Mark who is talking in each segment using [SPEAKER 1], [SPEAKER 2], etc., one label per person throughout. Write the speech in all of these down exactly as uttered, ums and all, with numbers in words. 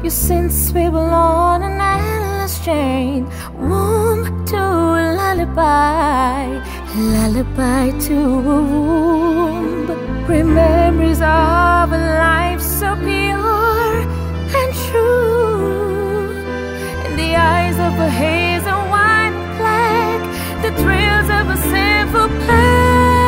[SPEAKER 1] You since we were on an endless chain. Womb to a lullaby, lullaby to a womb. Memories of a life so pure and true. In the eyes of a hazel white flag, the thrills of a simple play.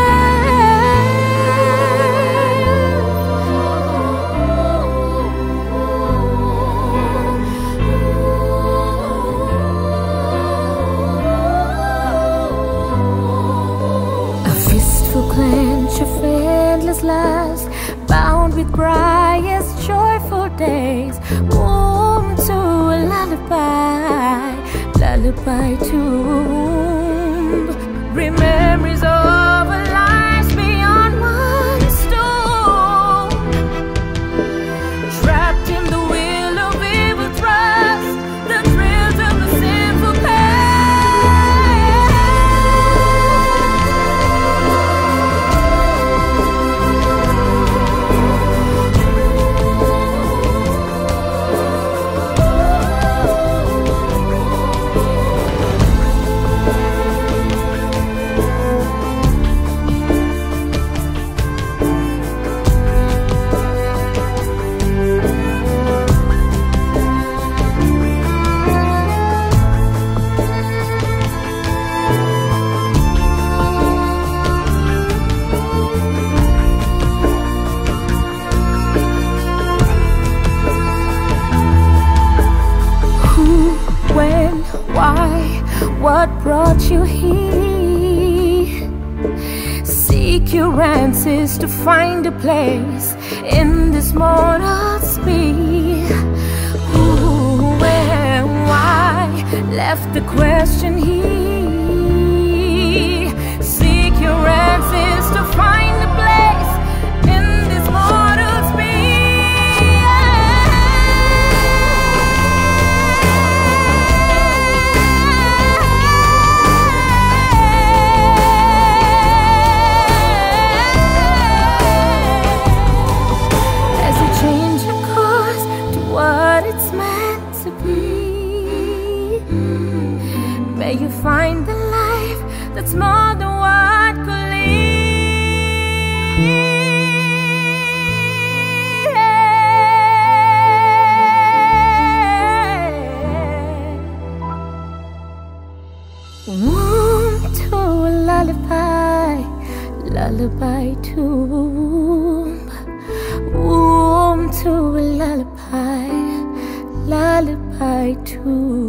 [SPEAKER 1] Clench of endless last, bound with brightest joyful days. Womb to a lullaby, lullaby to womb. Memories of a life beyond one stone. Trapped in the wheel of evil trust, the thrills of a simple pain. What brought you here? Seek your answers to find a place in this mortal speed. Who, where, why? Left the question here. Seek your answers to find a place in this mortal speed. May you find the life that's more than what could lead. Womb to a lullaby, lullaby to womb. Womb to a lullaby, lullaby to